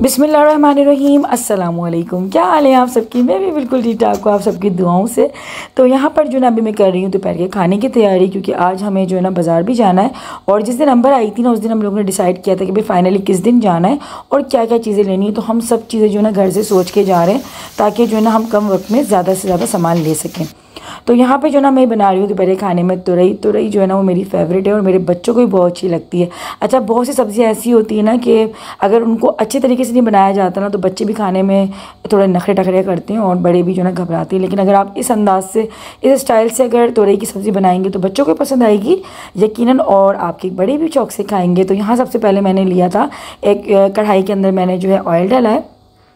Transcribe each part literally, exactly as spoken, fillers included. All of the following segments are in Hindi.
बिस्मिल्लाहिर्रहमानिर्रहीम, अस्सलाम वालेकुम। क्या हाल है आप सबकी? मैं भी बिल्कुल ठीक ठाक हूँ आप सबकी दुआओं से। तो यहाँ पर जो ना अभी मैं कर रही हूँ दोपहर के खाने की तैयारी, क्योंकि आज हमें जो है ना बाज़ार भी जाना है। और जिस दिन नंबर आई थी ना, उस दिन हम लोगों ने डिसाइड किया था कि भाई फाइनली किस दिन जाना है और क्या क्या चीज़ें लेनी है। तो हम सब चीज़ें जो है ना घर से सोच के जा रहे हैं, ताकि जो है ना हम कम वक्त में ज़्यादा से ज़्यादा सामान ले सकें। तो यहाँ पे जो ना मैं बना रही हूँ दोपहर खाने में तुरई। तुरई जो है ना वो मेरी फेवरेट है और मेरे बच्चों को भी बहुत अच्छी लगती है। अच्छा, बहुत सी सब्ज़ियाँ ऐसी होती है ना कि अगर उनको अच्छे तरीके से नहीं बनाया जाता ना, तो बच्चे भी खाने में थोड़े नखरे टखरे करते हैं और बड़े भी जो है ना घबराते हैं। लेकिन अगर आप इस अंदाज से, इस स्टाइल से अगर तुरई की सब्ज़ी बनाएंगे तो बच्चों को पसंद आएगी यकीनन, और आपके बड़े भी शौक से खाएँगे। तो यहाँ सबसे पहले मैंने लिया था एक कढ़ाई के अंदर मैंने जो है ऑयल डाला है।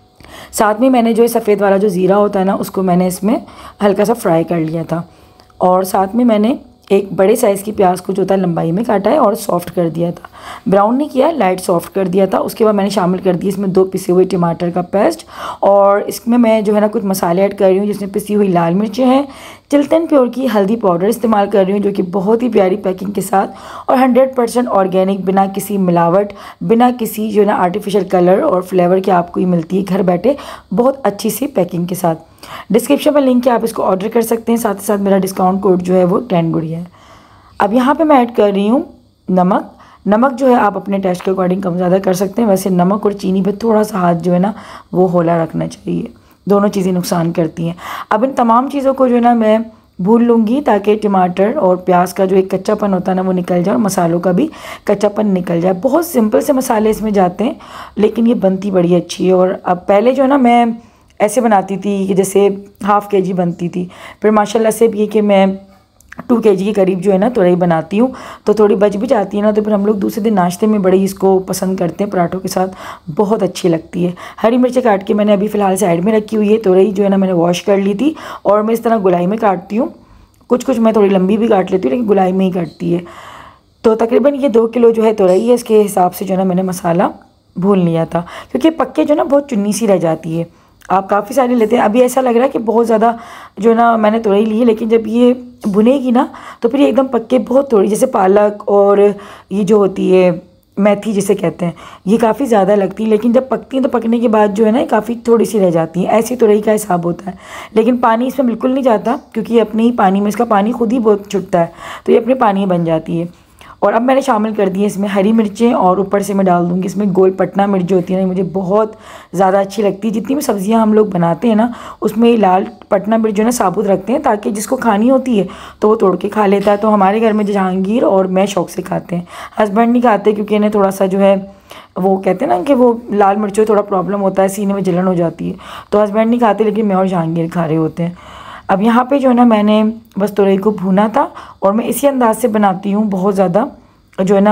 साथ में मैंने जो है सफ़ेद वाला जो ज़ीरा होता है ना, उसको मैंने इसमें हल्का सा फ्राई कर लिया था। और साथ में मैंने एक बड़े साइज़ की प्याज को जो था लंबाई में काटा है और सॉफ़्ट कर दिया था। ब्राउन नहीं किया, लाइट सॉफ़्ट कर दिया था। उसके बाद मैंने शामिल कर दी इसमें दो पिसे हुए टमाटर का पेस्ट, और इसमें मैं जो है ना कुछ मसाले ऐड कर रही हूँ, जिसमें पिसी हुई लाल मिर्चें हैं, चिल्टन प्योर की हल्दी पाउडर इस्तेमाल कर रही हूँ, जो कि बहुत ही प्यारी पैकिंग के साथ, और हंड्रेड परसेंट ऑर्गेनिक, बिना किसी मिलावट, बिना किसी जो है ना आर्टिफिशियल कलर और फ्लेवर की आपको ये मिलती है घर बैठे बहुत अच्छी सी पैकिंग के साथ। डिस्क्रिप्शन में लिंक है, आप इसको ऑर्डर कर सकते हैं। साथ ही साथ मेरा डिस्काउंट कोड जो है वो टेन गुड़िया है। अब यहाँ पे मैं ऐड कर रही हूँ नमक। नमक जो है आप अपने टेस्ट के अकॉर्डिंग कम ज़्यादा कर सकते हैं। वैसे नमक और चीनी पे थोड़ा सा हाथ जो है ना वो होला रखना चाहिए, दोनों चीज़ें नुकसान करती हैं। अब इन तमाम चीज़ों को जो है ना मैं भून लूँगी, ताकि टमाटर और प्याज का जो एक कच्चापन होता है ना वो निकल जाए और मसालों का भी कच्चापन निकल जाए। बहुत सिंपल से मसाले इसमें जाते हैं, लेकिन ये बनती बड़ी अच्छी है। और अब पहले जो है ना मैं ऐसे बनाती थी कि जैसे हाफ़ के जी बनती थी, फिर माशाल्लाह से भी कि मैं टू के जी के करीब जो है ना तुरई बनाती हूँ, तो थोड़ी बच भी जाती है ना, तो फिर हम लोग दूसरे दिन नाश्ते में बड़े इसको पसंद करते हैं, पराठों के साथ बहुत अच्छी लगती है। हरी मिर्चें काट के मैंने अभी फ़िलहाल साइड में रखी हुई है। तुरई जो है ना मैंने वॉश कर ली थी, और मैं इस तरह गुलाई में काटती हूँ। कुछ कुछ मैं थोड़ी लंबी भी काट लेती हूँ, लेकिन गुलाई में ही काटती है। तो तकरीबन ये दो किलो जो है तुरई है, इसके हिसाब से जो है ना मैंने मसाला भून लिया था, क्योंकि पक्के जो है ना बहुत चुन्नी सी रह जाती है। आप काफ़ी सारे लेते हैं, अभी ऐसा लग रहा है कि बहुत ज़्यादा जो है ना मैंने तुरई ली है, लेकिन जब ये भुनेगी ना तो फिर ये एकदम पक्के बहुत थोड़ी, जैसे पालक और ये जो होती है मेथी जिसे कहते हैं, ये काफ़ी ज़्यादा लगती है, लेकिन जब पकती हैं तो पकने के बाद जो है ना काफ़ी थोड़ी सी रह जाती हैं। ऐसी तुरई का हिसाब होता है। लेकिन पानी इसमें बिल्कुल नहीं जाता, क्योंकि ये अपने ही पानी में, इसका पानी खुद ही बहुत छुटता है, तो ये अपने पानी बन जाती है। और अब मैंने शामिल कर दी है इसमें हरी मिर्चें, और ऊपर से मैं डाल दूँगी इसमें गोल पटना मिर्च जो होती है ना, मुझे बहुत ज़्यादा अच्छी लगती है। जितनी भी सब्ज़ियाँ हम लोग बनाते हैं ना, उसमें लाल पटना मिर्च जो है ना साबुत रखते हैं, ताकि जिसको खानी होती है तो वो तोड़ के खा लेता है। तो हमारे घर में जहांगीर और मैं शौक़ से खाते हैं, हस्बैंड नहीं खाते, क्योंकि इन्हें थोड़ा सा जो है वो कहते हैं ना कि वो लाल मिर्चों थोड़ा प्रॉब्लम होता है, सीने में जलन हो जाती है, तो हस्बैंड नहीं खाते, लेकिन मैं और जहांगीर खा रहे होते हैं। अब यहाँ पे जो है ना मैंने बस तुरई को भूना था, और मैं इसी अंदाज से बनाती हूँ बहुत ज़्यादा जो है ना।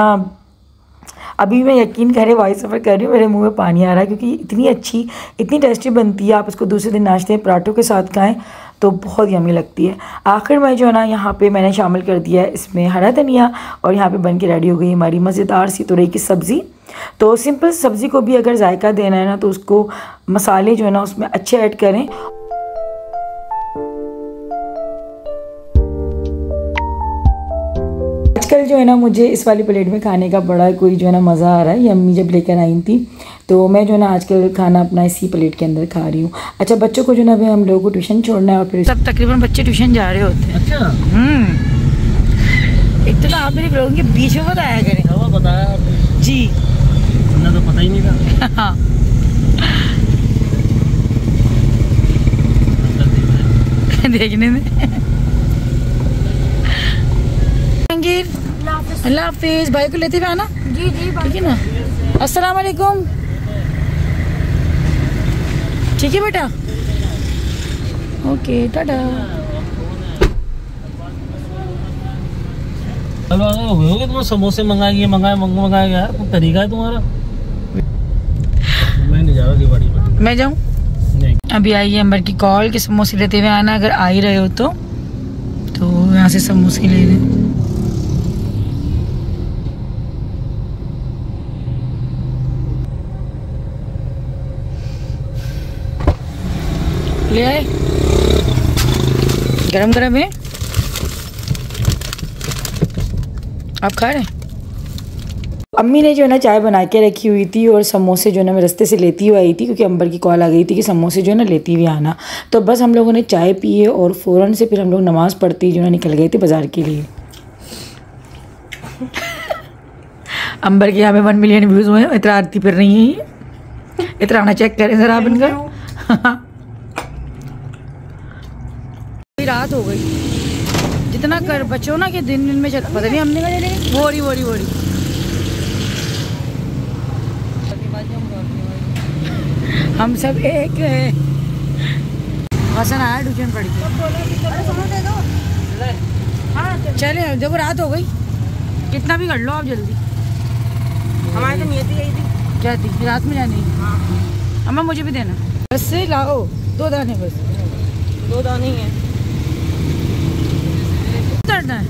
अभी मैं यकीन करें वॉइस ओवर कर रही हूँ, मेरे मुंह में पानी आ रहा है, क्योंकि इतनी अच्छी, इतनी टेस्टी बनती है। आप इसको दूसरे दिन नाश्ते में पराठों के साथ खाएं तो बहुत यम्मी लगती है। आखिर में जो है ना यहाँ पे मैंने शामिल कर दिया है इसमें हरा धनिया, और यहाँ पे बन के रेडी हो गई हमारी मज़ेदार सी तुरई की सब्ज़ी। तो सिंपल सब्ज़ी को भी अगर जायका देना है ना, तो उसको मसाले जो है ना उसमें अच्छे ऐड करें। आजकल जो है ना मुझे इस वाली प्लेट में खाने का बड़ा कोई जो है ना मज़ा आ रहा है। ये अम्मी जब लेकर आई थी, तो मैं जो है ना आजकल खाना अपना इसी प्लेट के अंदर खा रही हूँ। अच्छा, बच्चों को जो है ना अभी हम लोगों को ट्यूशन छोड़ना है, और फिर सब तकरीबन बच्चे ट्यूशन जा रहे होते हैं। अच्छा, हम्म एक तो ना आप मेरे ब्लॉग के बीच में बताया करें। हाँ बताया जी, ना तो पता ही नहीं था। हाँ देखने में। अल्लाह हाफिज़। भाई को लेते हुए आना। जी जी ठीक है ना। अस्सलाम वालेकुम। ठीक है बेटा, ओके टाटा। तुम समोसे मंगाएंगे मंगाए मंगाए यार, कुछ तरीका है तुम्हारा? मैं नहीं जा रहा दिवाली में। मैं जाऊँ? अभी आई है अंबर की कॉल कि समोसे लेते हुए आना, अगर आ ही रहे हो तो तो यहाँ से समोसे ले लें। ले आए, गरम गरम है। आप खा रहे हैं? अम्मी ने जो है ना चाय बना के रखी हुई थी और समोसे जो है ना मैं रास्ते से लेती हुई आई थी, क्योंकि अंबर की कॉल आ गई थी कि समोसे जो है ना लेती हुई आना। तो बस हम लोगों ने चाय पी है और फ़ौरन से फिर हम लोग नमाज़ पढ़ती जो है निकल गए थे बाज़ार के लिए। अंबर के यहाँ पे वन मिलियन व्यूज़ हुए हैं, इतना आरती फिर रही है, इतना आना चेक करें ज़रा आप इनका। रात हो गई, जितना कर बचो ना कि दिन दिन में चल पता नहीं हमने कहा लेंगे वोरी वोरी वोरी। हम सब एक है। हसन आया ट्यूशन पढ़ के। चले देखो रात हो गई, कितना भी कर लो आप जल्दी। हमारी तो नियत ही यही थी, क्या थी रात में जाने। अम्मा मुझे भी देना, बस से लाओ दो दाने, बस दो दाने ही हैं। उतरना है।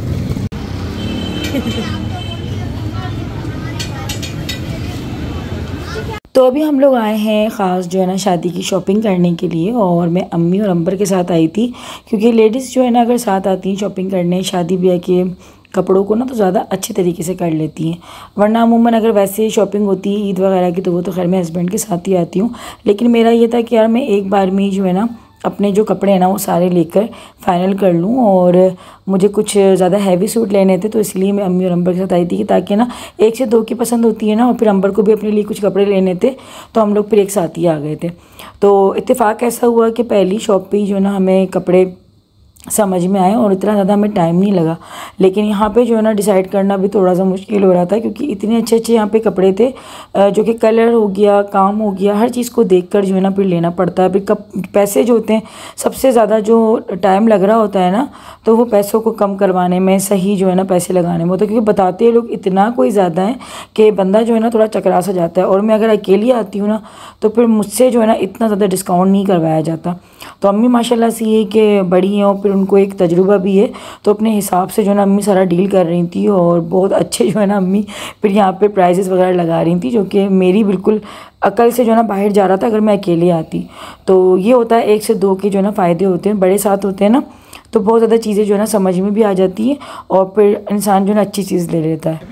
तो अभी हम लोग आए हैं ख़ास जो है ना शादी की शॉपिंग करने के लिए, और मैं अम्मी और अंबर के साथ आई थी, क्योंकि लेडीज़ जो है ना अगर साथ आती हैं शॉपिंग करने शादी ब्याह के कपड़ों को ना तो ज़्यादा अच्छे तरीके से कर लेती हैं। वरना अमूमन अगर वैसे शॉपिंग होती है ईद वगैरह की तो वो तो खैर मैं हस्बैंड के साथ ही आती हूँ, लेकिन मेरा ये था कि यार मैं एक बार में जो है ना अपने जो कपड़े हैं ना वो सारे लेकर फाइनल कर लूँ, और मुझे कुछ ज़्यादा हैवी सूट लेने थे, तो इसलिए मैं अम्मी और अंबर के साथ आई थी कि ताकि ना एक से दो की पसंद होती है ना, और फिर अंबर को भी अपने लिए कुछ कपड़े लेने थे, तो हम लोग फिर एक साथ ही आ गए थे। तो इत्तेफाक ऐसा हुआ कि पहली शॉप पे जो है ना हमें कपड़े समझ में आए और इतना ज़्यादा हमें टाइम नहीं लगा, लेकिन यहाँ पे जो है ना डिसाइड करना भी थोड़ा सा मुश्किल हो रहा था, क्योंकि इतने अच्छे अच्छे यहाँ पे कपड़े थे जो कि कलर हो गया, काम हो गया, हर चीज़ को देखकर जो है ना फिर लेना पड़ता है। फिर कप पैसे जो होते हैं सबसे ज़्यादा जो टाइम लग रहा होता है ना, तो वो पैसों को कम करवाने में, सही जो है ना पैसे लगाने में होता है, क्योंकि बताते हैं लोग इतना कोई ज़्यादा है कि बंदा जो है ना थोड़ा चकरा सा जाता है। और मैं अगर अकेली आती हूँ ना तो फिर मुझसे जो है ना इतना ज़्यादा डिस्काउंट नहीं करवाया जाता। तो अम्मी माशाल्लाह से ये कि बड़ी हैं और फिर उनको एक तजुर्बा भी है, तो अपने हिसाब से जो है ना अम्मी सारा डील कर रही थी, और बहुत अच्छे जो है ना अम्मी फिर यहाँ पे प्राइजेस वगैरह लगा रही थी, जो कि मेरी बिल्कुल अकल से जो है ना बाहर जा रहा था अगर मैं अकेले आती। तो ये होता है एक से दो के जो है ना फ़ायदे होते हैं, बड़े साथ होते हैं ना तो बहुत ज़्यादा चीज़ें जो है ना समझ में भी आ जाती हैं, और फिर इंसान जो है ना अच्छी चीज़ ले लेता है।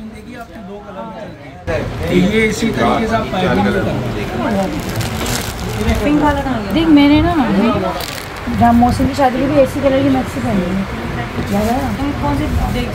ये इसी तरीके से आप पिंक वाला कहाँ गया? देख मैंने ना जहाँ मौसम की शादी में भी ऐसी कलर की मैक्सी पहनी है, तुम कौन से देख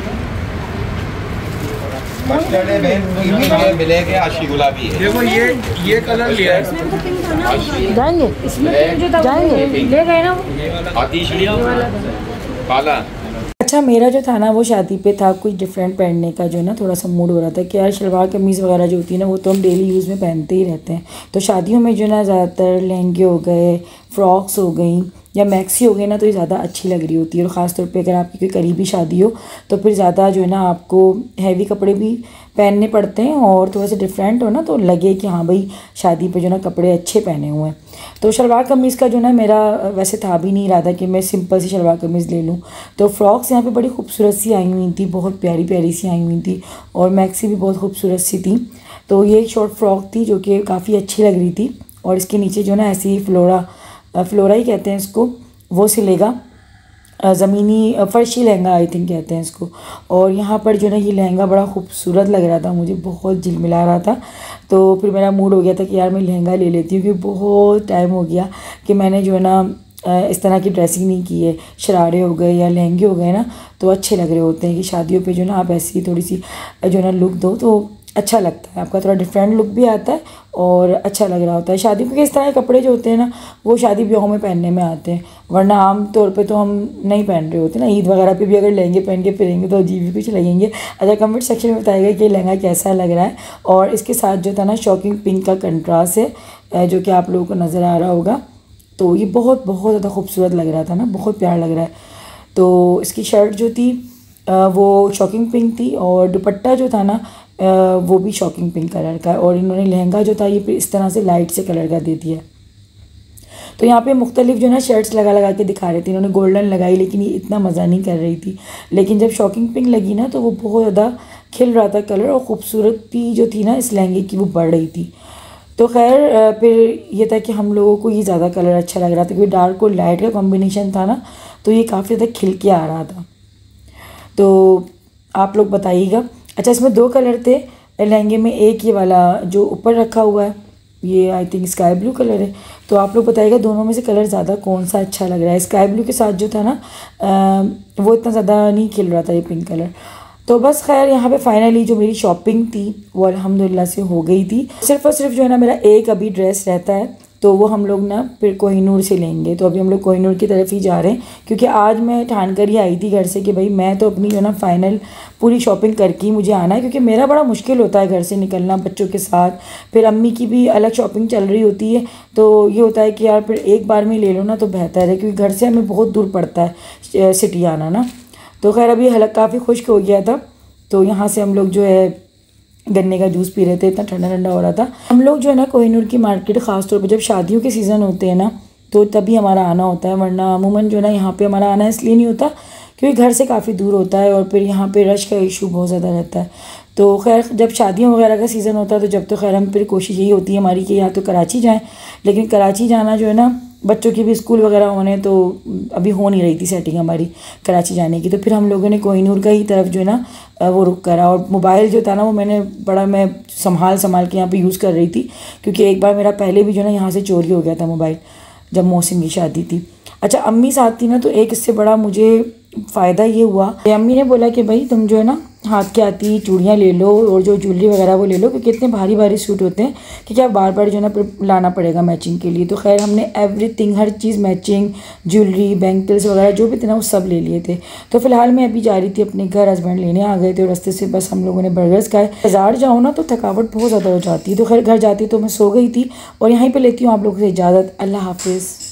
मिलेंगे आशी गुलाबी है। देखो ये ये कलर लिया है, इसमें तो पिंक था ना। जाएंगे इसमें जो था जाएंगे ले गए ना। आतिश लिया काला। अच्छा मेरा जो था ना वो शादी पे था कुछ डिफरेंट पहनने का, जो ना थोड़ा सा मूड हो रहा था कि यार शलवार कमीज़ वगैरह जो होती है ना वो तो हम डेली यूज़ में पहनते ही रहते हैं। तो शादियों में जो ना ज़्यादातर लहंगे हो गए, फ्रॉक्स हो गई या मैक्सी हो गई ना, तो ये ज़्यादा अच्छी लग रही होती है। और ख़ास तौर पे अगर आपकी कोई करीबी शादी हो तो फिर ज़्यादा जो है ना आपको हैवी कपड़े भी पहनने पड़ते हैं, और थोड़ा सा डिफरेंट हो ना तो लगे कि हाँ भाई शादी पे जो ना कपड़े अच्छे पहने हुए हैं। तो शलवार कमीज़ का जो ना मेरा वैसे था भी नहीं इरादा कि मैं सिंपल सी शलवार कमीज़ ले लूँ। तो फ्रॉक्स यहाँ पे बड़ी खूबसूरत सी आई हुई थी, बहुत प्यारी प्यारी सी आई हुई थी, और मैक्सी भी बहुत खूबसूरत सी थी। तो ये एक शॉर्ट फ्रॉक थी जो कि काफ़ी अच्छी लग रही थी, और इसके नीचे जो ना ऐसे ही फ्लोरा फ्लोरा ही कहते हैं इसको, वो सिलेगा, ज़मीनी फ़र्शी लहंगा आई थिंक कहते हैं इसको। और यहाँ पर जो ना ये लहंगा बड़ा खूबसूरत लग रहा था, मुझे बहुत झिलमिला रहा था। तो फिर मेरा मूड हो गया था कि यार मैं लहंगा ले लेती हूँ, क्योंकि बहुत टाइम हो गया कि मैंने जो है ना इस तरह की ड्रेसिंग नहीं की है। शरारे हो गए या लहंगे हो गए ना तो अच्छे लग रहे होते हैं कि शादियों पे जो ना आप ऐसी थोड़ी सी जो है ना लुक दो तो अच्छा लगता है, आपका थोड़ा डिफरेंट लुक भी आता है और अच्छा लग रहा होता है। शादी के इस तरह के कपड़े जो होते हैं ना वो शादी ब्याहों में पहनने में आते हैं, वरना आम तौर पे तो हम नहीं पहन रहे होते ना। ईद वगैरह पे भी अगर लहंगे पहन के फिरेंगे तो अजीब ही कुछ लगेंगे। अच्छा कमेंट सेक्शन में बताइएगा कि लहंगा कैसा लग रहा है। और इसके साथ जो था ना शॉकिंग पिंक का कंट्रास्ट है जो कि आप लोगों को नज़र आ रहा होगा, तो ये बहुत बहुत ज़्यादा खूबसूरत लग रहा था ना, बहुत प्यारा लग रहा है। तो इसकी शर्ट जो थी वो शॉकिंग पिंक थी, और दुपट्टा जो था ना वो भी शॉकिंग पिंक कलर का है, और इन्होंने लहंगा जो था ये इस तरह से लाइट से कलर का दे दिया। तो यहाँ पे मुख्तलिफ जो ना शर्ट्स लगा लगा के दिखा रहे थे, इन्होंने गोल्डन लगाई लेकिन ये इतना मज़ा नहीं कर रही थी। लेकिन जब शॉकिंग पिंक लगी ना तो वो बहुत ज़्यादा खिल रहा था कलर, और ख़ूबसूरती जो थी ना इस लहंगे की वो बढ़ रही थी। तो खैर फिर ये था कि हम लोगों को ये ज़्यादा कलर अच्छा लग रहा था, क्योंकि डार्क और लाइट का कॉम्बिनेशन था ना, तो ये काफ़ी ज़्यादा खिल के आ रहा था। तो आप लोग बताइएगा अच्छा, इसमें दो कलर थे लहंगे में। एक ये वाला जो ऊपर रखा हुआ है, ये I think sky blue colour है। तो आप लोग बताइएगा दोनों में से कलर ज़्यादा कौन सा अच्छा लग रहा है। स्काई ब्लू के साथ जो था ना आ, वो इतना ज़्यादा नहीं खिल रहा था ये पिंक कलर। तो बस खैर यहाँ पे फाइनली जो मेरी शॉपिंग थी वो अल्हम्दुलिल्लाह से हो गई थी। सिर्फ और सिर्फ जो है ना मेरा एक अभी ड्रेस रहता है, तो वो हम लोग ना फिर कोहिनूर से लेंगे। तो अभी हम लोग कोहिनूर की तरफ ही जा रहे हैं, क्योंकि आज मैं ठान कर ही आई थी घर से कि भाई मैं तो अपनी जो ना फाइनल पूरी शॉपिंग करके ही मुझे आना है, क्योंकि मेरा बड़ा मुश्किल होता है घर से निकलना बच्चों के साथ। फिर अम्मी की भी अलग शॉपिंग चल रही होती है, तो ये होता है कि यार फिर एक बार में ले लो ना तो बेहतर है, क्योंकि घर से हमें बहुत दूर पड़ता है सिटी आना ना। तो खैर अभी हलक काफ़ी खुश्क हो गया था, तो यहाँ से हम लोग जो है गन्ने का जूस पी रहे थे, इतना ठंडा ठंडा हो रहा था। हम लोग जो है ना कोहिनूर की मार्केट ख़ास तौर पर जब शादियों के सीज़न होते हैं ना तो तभी हमारा आना होता है, वरना अमूमन जो है ना यहाँ पे हमारा आना इसलिए नहीं होता क्योंकि घर से काफ़ी दूर होता है और फिर यहाँ पे रश का इशू बहुत ज़्यादा रहता है। तो खैर जब शादियों वगैरह का सीज़न होता है तो जब तो खैर हम फिर कोशिश यही होती है हमारी कि या तो कराची जाएँ, लेकिन कराची जाना जो है ना बच्चों की भी स्कूल वगैरह होने, तो अभी हो नहीं रही थी सेटिंग हमारी कराची जाने की। तो फिर हम लोगों ने कोहिनूर का ही तरफ जो है ना वो रुक करा। और मोबाइल जो था ना वो मैंने बड़ा मैं संभाल संभाल के यहाँ पे यूज़ कर रही थी, क्योंकि एक बार मेरा पहले भी जो है ना यहाँ से चोरी हो गया था मोबाइल, जब मौसम की शादी थी। अच्छा, अम्मी साथ थी ना, तो एक इससे बड़ा मुझे फ़ायदा ये हुआ कि अम्मी ने बोला कि भाई तुम जो है ना हाथ के आती चूड़ियाँ ले लो और जो ज्वेलरी वगैरह वो ले लो, क्योंकि इतने भारी भारी सूट होते हैं कि क्या बार बार जो है ना लाना पड़ेगा मैचिंग के लिए। तो खैर हमने एवरीथिंग, हर चीज़ मैचिंग, ज्वेलरी, बैंगल्स वगैरह जो भी थे ना वो सब ले लिए थे। तो फिलहाल मैं अभी जा रही थी अपने घर, हस्बैंड लेने आ गए थे और रास्ते से बस हम लोगों ने बर्गर्स खाए। बाज़ार जाओ ना तो थकावट बहुत ज़्यादा हो जाती है, तो खैर घर जाती तो मैं सो गई थी। और यहीं पर लेती हूँ आप लोगों से इजाज़त। अल्लाह हाफिज़।